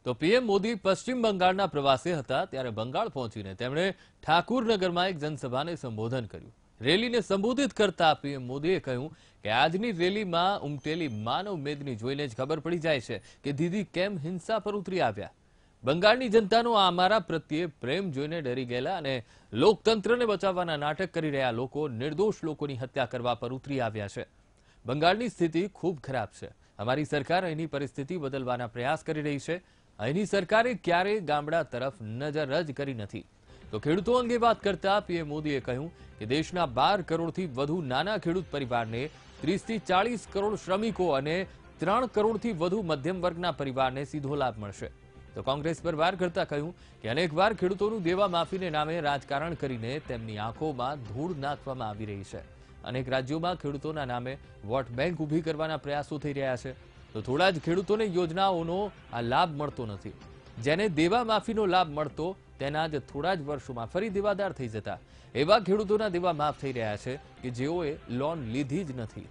તો પીએમ મોદી પશ્ચિમ બંગાળના પ્રવાસે હતા ત્યારે બંગાળ પહોંચીને તેમણે ઠાકુરનગરમાં એક જનસભાને સંબોધન કર્યું। રેલીને સંબોધિત કરતા પીએમ મોદીએ કહ્યું કે આજની રેલીમાં ઉમટેલી માનવ મેદની જોઈને જ ખબર પડી જાય છે કે દીદી કેમ હિંસા પર ઉતરી આવ્યા। બંગાળની જનતાનો અમારા પ્રત્યે પ્રેમ જોઈને ડરી ગયેલા અને લોકતંત્રને બચાવવાના નાટક કરી રહ્યા લોકો નિર્દોષ લોકોની હત્યા કરવા પર ઉતરી આવ્યા છે। બંગાળની સ્થિતિ ખૂબ ખરાબ છે। અમારી સરકાર અહીંની પરિસ્થિતિ બદલવાના પ્રયાસ કરી રહી છે। અહીંની સરકારે ક્યારેય ગામડા તરફ નજર જ કરી નથી। તો ખેડૂતો અંગે વાત કરતા પીએમ મોદીએ કહ્યું કે દેશના 12 કરોડથી વધુ નાના ખેડૂત પરિવારને 30 થી 40 કરોડ શ્રમિકો અને 3 કરોડથી વધુ મધ્યમ વર્ગના પરિવારને સીધો લાભ મળશે। તો કોંગ્રેસ પર વાર કરતા કહ્યું કે અનેકવાર ખેડૂતોનું દેવા માફીને નામે રાજકારણ કરીને તેમની આંખોમાં ધૂળ નાખવામાં આવી રહી છે। અનેક રાજ્યોમાં ખેડૂતોના નામે વોટ બેંક ઊભી કરવાના પ્રયાસો થઈ રહ્યા છે। તો થોડા જ ખેડૂતોને યોજનાઓનો આ લાભ મળતો નથી। જેને દેવા માફીનો લાભ મળતો તેના જ થોડા જ વર્ષોમાં ફરી દેવાદાર થઈ જતા એવા ખેડૂતોના દેવા માફ થઈ રહ્યા છે કે જેઓએ લોન લીધી જ નથી।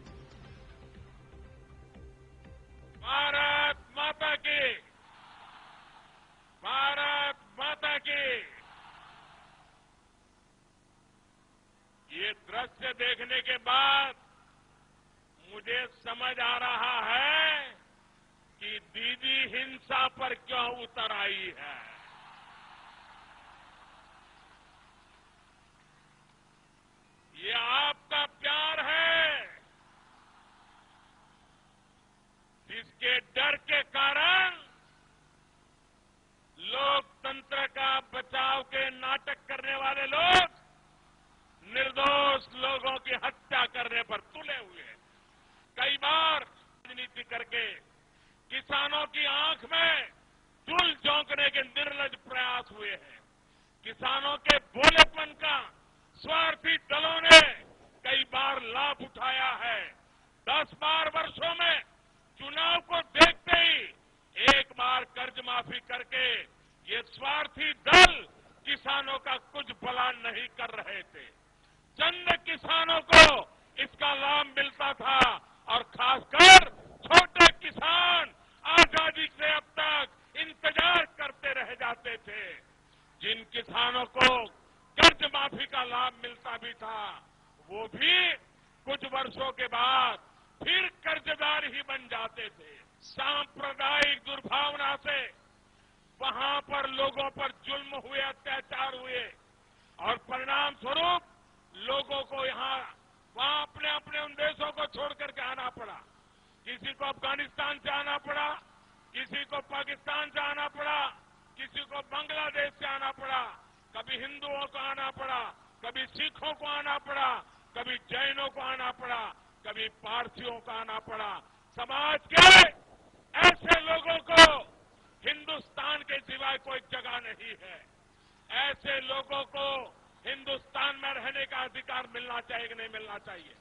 भारत माता की ये दृश्य देखने के बाद मुझे समझ आ रहा है कि दीदी हिंसा पर क्यों उतर आई है। ये आपका प्यार है जिसके डर के कारण लोकतंत्र का बचाव के नाटक करने वाले लोग निर्दोष लोगों की हत्या करने पर तुले हुए हैं। कई बार राजनीति करके किसानों की आंख में धूल झोंकने के निर्लज प्रयास हुए हैं। किसानों के भोलेपन का स्वार्थी दलों ने कई बार लाभ उठाया है। 10-12 वर्षों में चुनाव को देखते ही एक बार कर्ज माफी करके ये स्वार्थी दल किसानों का कुछ भला नहीं कर रहे थे। चंद किसानों को इसका लाभ मिलता था और खासकर छोटे किसान आजादी से अब तक इंतजार करते रह जाते थे। जिन किसानों को कर्ज माफी का लाभ मिलता भी था वो भी कुछ वर्षों के बाद फिर कर्जदार ही बन जाते थे। सांप्रदायिक दुर्भावना से वहां पर लोगों पर जुल्म हुए, अत्याचार हुए और परिणाम स्वरूप लोगों को वहां अपने अपने उन देशों को छोड़ करके आना पड़ा। किसी को अफगानिस्तान से आना पड़ा, किसी को पाकिस्तान से आना पड़ा, किसी को बांग्लादेश से आना पड़ा। कभी हिंदुओं को आना पड़ा, कभी सिखों को आना पड़ा, कभी जैनों को आना पड़ा, कभी पारसियों को आना पड़ा। समाज के ऐसे लोगों को हिंदुस्तान के सिवाय कोई जगह नहीं है। ऐसे लोगों को हिंदुस्तान में रहने का अधिकार मिलना चाहिए कि नहीं मिलना चाहिए?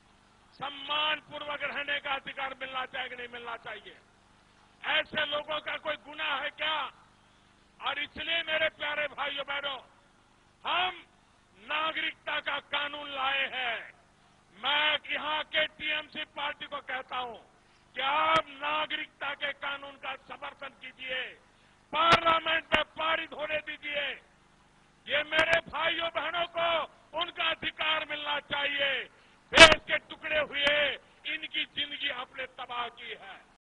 सम्मान पूर्वक रहने का अधिकार मिलना चाहिए कि नहीं मिलना चाहिए? ऐसे लोगों का कोई गुनाह है क्या? और इसलिए मेरे प्यारे भाइयों बहनों, हम नागरिकता का कानून लाए हैं। मैं यहां के टीएमसी पार्टी को कहता हूं कि आप नागरिकता के कानून का समर्थन कीजिए, पार्लियामेंट में पारित होने दीजिए। ये मेरे भाइयों बहनों को उनका अधिकार मिलना चाहिए। देश के टुकड़े हुए इनकी जिंदगी आपने तबाह की है।